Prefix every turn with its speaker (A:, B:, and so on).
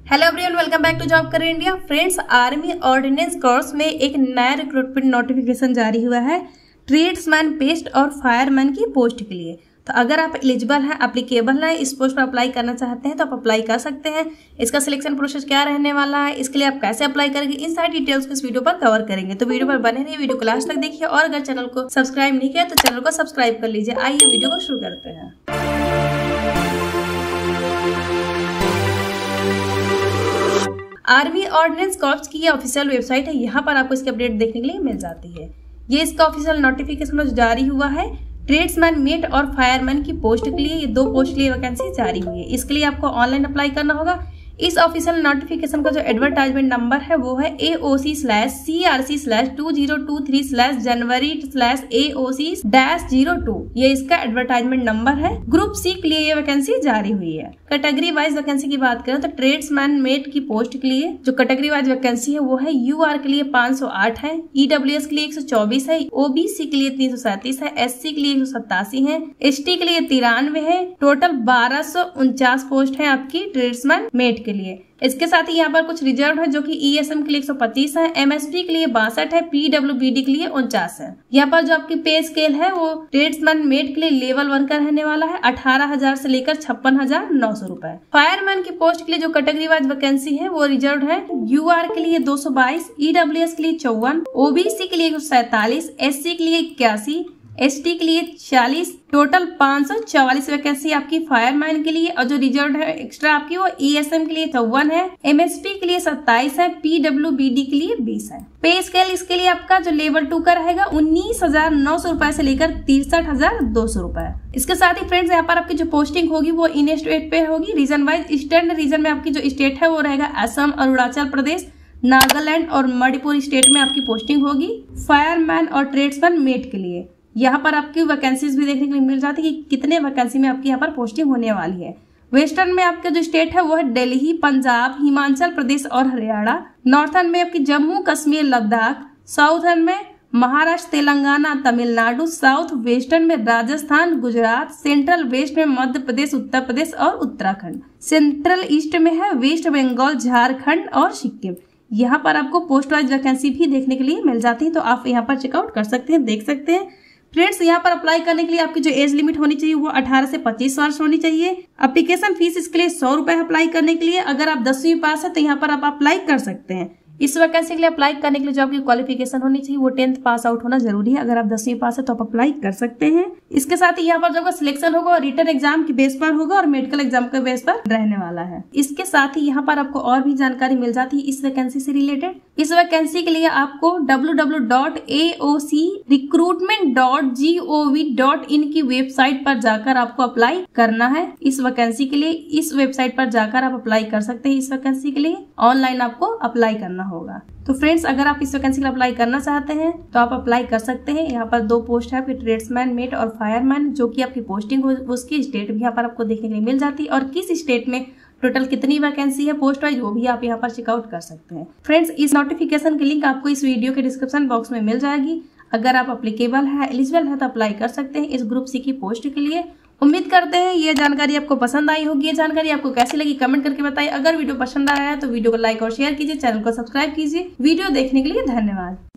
A: Hello everyone, welcome back to job करें India. Friends, army ordnance corps में एक नया रिक्रूटमेंट नोटिफिकेशन जारी हुआ है ट्रेड्समैन पेस्ट और फायरमैन की पोस्ट के लिए। तो अगर आप एलिजिबल हैं, एप्लीकेबल हैं, इस पोस्ट पर अप्लाई करना चाहते हैं तो आप अप्लाई कर सकते हैं। इसका सिलेक्शन प्रोसेस क्या रहने वाला है, इसके लिए आप कैसे अप्लाई करेंगे, इन सारी डिटेल्स को इस वीडियो पर कवर करेंगे। तो वीडियो पर बने रहिए, वीडियो को लास्ट तक देखिए और अगर चैनल को सब्सक्राइब नहीं किया तो चैनल को सब्सक्राइब कर लीजिए। आइए वीडियो को शुरू करते हैं। आर्मी ऑर्डिनेंस कॉर्प्स की ये ऑफिशियल वेबसाइट है, यहाँ पर आपको इसकी अपडेट देखने के लिए मिल जाती है। ये इसका ऑफिशियल नोटिफिकेशन जारी हुआ है ट्रेड्समैन मेट और फायरमैन की पोस्ट के लिए। ये 2 पोस्ट के लिए वैकेंसी जारी हुई है। इसके लिए आपको ऑनलाइन अप्लाई करना होगा। इस ऑफिशियल नोटिफिकेशन का जो एडवर्टाइजमेंट नंबर है वो है AOC/CRC/2023/January/AOC-02। ये इसका एडवर्टाइजमेंट नंबर है। ग्रुप सी के लिए ये वैकेंसी जारी हुई है। कैटेगरी वाइज वैकेंसी की बात करें तो ट्रेड्समैन मेट की पोस्ट के लिए जो कैटेगरी वाइज वैकेंसी है वो है UR के लिए 508 है, EWS के लिए 124 है, OBC के लिए 337 है, SC के लिए 187 है, ST के लिए 93 है। टोटल 1249 पोस्ट है आपकी ट्रेड्समैन मेट के लिए। इसके साथ ही यहाँ पर कुछ रिजर्व है जो कि ESM के लिए 125 है, MSP के लिए 62 है, PWBD के लिए 49 है। यहाँ पर जो आपकी पे स्केल है वो ट्रेड्समैन मेट के लिए लेवल 1 का रहने वाला है, 18,000 से लेकर 56,900 रुपए। फायरमैन की पोस्ट के लिए जो कैटेगरी वाइज वैकेंसी है वो रिजर्व है। UR के लिए 222, EWS के लिए 54, OBC के लिए 147, SC के लिए 81, ST के लिए 40। टोटल 544 वैकेंसी आपकी फायरमैन के लिए। और जो रिजर्व है एक्स्ट्रा आपकी वो ESM के लिए 54 है, MSP के लिए 27 है, PWBD के लिए 20 है। पे स्केल इसके लिए आपका जो लेवल 2 का रहेगा 19,900 रुपए से लेकर 63,200 रुपए। इसके साथ ही फ्रेंड्स यहाँ पर आपकी जो पोस्टिंग होगी वो इन स्टेट पे होगी। रीजन वाइज ईस्टर्न रीजन में आपकी जो स्टेट है वो रहेगा असम, अरुणाचल प्रदेश, नागालैंड और मणिपुर स्टेट में आपकी पोस्टिंग होगी फायरमैन और ट्रेड्समैन मेट के लिए। यहाँ पर आपकी वैकेंसीज भी देखने के लिए मिल जाती है कि कितने वैकेंसी में आपकी यहाँ पर पोस्टिंग होने वाली है। वेस्टर्न में आपका जो स्टेट है वो है दिल्ली, पंजाब, हिमाचल प्रदेश और हरियाणा। नॉर्थर्न में आपकी जम्मू कश्मीर, लद्दाख। साउथर्न में महाराष्ट्र, तेलंगाना, तमिलनाडु। साउथ वेस्टर्न में राजस्थान, गुजरात। सेंट्रल वेस्ट में मध्य प्रदेश, उत्तर प्रदेश और उत्तराखंड। सेंट्रल ईस्ट में है वेस्ट बंगाल, झारखंड और सिक्किम। यहाँ पर आपको पोस्ट वाइज वैकेंसी भी देखने के लिए मिल जाती है, तो आप यहाँ पर चेकआउट कर सकते हैं, देख सकते हैं। फ्रेंड्स, यहाँ पर अप्लाई करने के लिए आपकी जो एज लिमिट होनी चाहिए वो 18 से 25 वर्ष होनी चाहिए। एप्लीकेशन फीस इसके लिए 100 रुपए अप्लाई करने के लिए। अगर आप 10वीं पास है तो यहाँ पर आप अप्लाई कर सकते हैं। इस वैकेंसी के लिए अप्लाई करने के लिए जो आपकी क्वालिफिकेशन होनी चाहिए वो 10th पास आउट होना जरूरी है। अगर आप 10वीं पास है तो आप अप्लाई कर सकते हैं। इसके साथ ही यहाँ पर जो आपका सिलेक्शन होगा रिटन एग्जाम की बेस पर होगा और मेडिकल एग्जाम के बेस पर रहने वाला है। इसके साथ ही यहाँ पर आपको और भी जानकारी मिल जाती है इस वैकेंसी से रिलेटेड। इस वैकेंसी के लिए आपको www.AOCrecruitment.gov.in की वेबसाइट पर जाकर आपको अप्लाई करना है। इस वैकेंसी के लिए इस वेबसाइट पर जाकर आप अप्लाई कर सकते हैं। इस वैकेंसी के लिए ऑनलाइन आपको अप्लाई करना होगा। तो फ्रेंड्स, अगर आप इस वैकेंसी के लिए अप्लाई करना चाहते हैं तो आप अप्लाई कर सकते हैं। यहाँ पर 2 पोस्ट है आपकी ट्रेड्समैन मेट और फायरमैन। जो कि आपकी पोस्टिंग हो उसकी स्टेट भी यहाँ पर आपको देखने के लिए मिल जाती है और किस स्टेट में टोटल कितनी वैकेंसी है पोस्ट वाइज वो भी आप यहाँ पर चेकआउट कर सकते हैं। फ्रेंड्स, इस नोटिफिकेशन की लिंक आपको इस वीडियो के डिस्क्रिप्शन बॉक्स में मिल जाएगी। अगर आप एप्लीकेबल है, एलिजिबल है तो अप्लाई कर सकते हैं इस ग्रुप सी की पोस्ट के लिए। उम्मीद करते हैं ये जानकारी आपको पसंद आई होगी। ये जानकारी आपको कैसी लगी कमेंट करके बताइए। अगर वीडियो पसंद आया है तो वीडियो को लाइक और शेयर कीजिए, चैनल को सब्सक्राइब कीजिए। वीडियो देखने के लिए धन्यवाद।